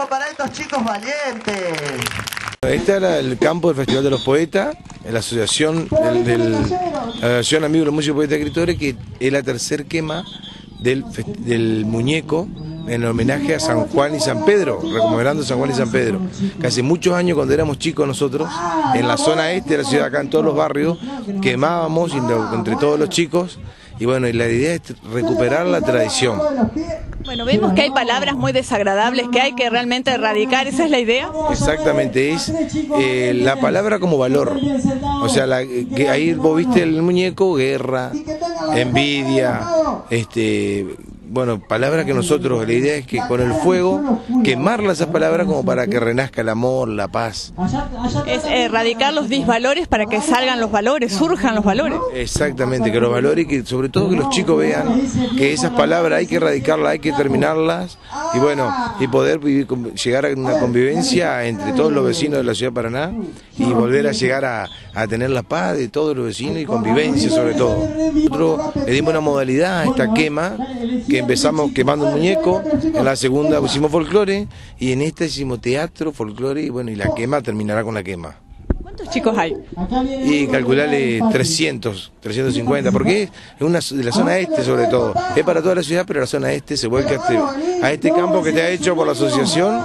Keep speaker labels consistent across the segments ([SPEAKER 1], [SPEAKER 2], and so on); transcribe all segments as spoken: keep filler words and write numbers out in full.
[SPEAKER 1] aplauso para estos chicos valientes.
[SPEAKER 2] Este era el campo del Festival de los Poetas, la asociación, del, del, la asociación Amigos de los Músicos, Poetas y Escritores, que es la tercer quema del, del muñeco en homenaje a San Juan y San Pedro, recomendando San Juan y San Pedro. Que hace muchos años, cuando éramos chicos nosotros, en la zona este de la ciudad, acá en todos los barrios, quemábamos entre todos los chicos, y bueno, y la idea es recuperar la tradición.
[SPEAKER 3] Bueno, vemos que hay palabras muy desagradables que hay que realmente erradicar, ¿esa es la idea?
[SPEAKER 2] Exactamente, es eh, la palabra como valor. O sea, la, que ahí vos viste el muñeco, guerra, envidia, este... bueno, palabras que nosotros, la idea es que con el fuego, quemarlas esas palabras como para que renazca el amor, la paz.
[SPEAKER 3] Es erradicar los disvalores para que salgan los valores, surjan los valores.
[SPEAKER 2] Exactamente, que los valores y que sobre todo que los chicos vean que esas palabras hay que erradicarlas, hay que terminarlas y bueno, y poder vivir, llegar a una convivencia entre todos los vecinos de la ciudad de Paraná y volver a llegar a, a tener la paz de todos los vecinos y convivencia sobre todo. Nosotros le dimos una modalidad a esta quema, que empezamos quemando un muñeco, en la segunda pusimos folclore y en esta hicimos teatro, folclore y bueno, y la quema terminará con la quema.
[SPEAKER 3] ¿Cuántos chicos hay?
[SPEAKER 2] Y calcularle trescientos, trescientos cincuenta, porque es una de la zona este sobre todo. Es para toda la ciudad, pero la zona este se vuelca a este, a este campo que está hecho por la asociación.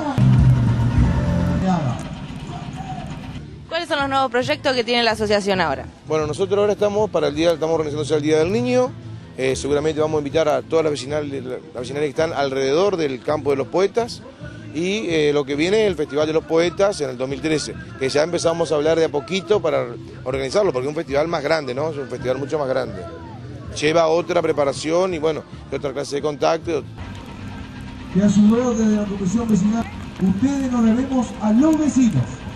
[SPEAKER 4] ¿Cuáles son los nuevos proyectos que tiene la asociación ahora?
[SPEAKER 2] Bueno, nosotros ahora estamos para el día, estamos organizándose el Día del Niño. Eh, seguramente vamos a invitar a todas las vecinales, las vecinales que están alrededor del campo de los poetas y eh, lo que viene es el Festival de los Poetas en el dos mil trece, que ya empezamos a hablar de a poquito para organizarlo, porque es un festival más grande, ¿no? Es un festival mucho más grande. Lleva otra preparación y bueno, otra clase de contacto.
[SPEAKER 5] Que a su vez desde la Comisión Vecinal, ustedes nos debemos a los vecinos.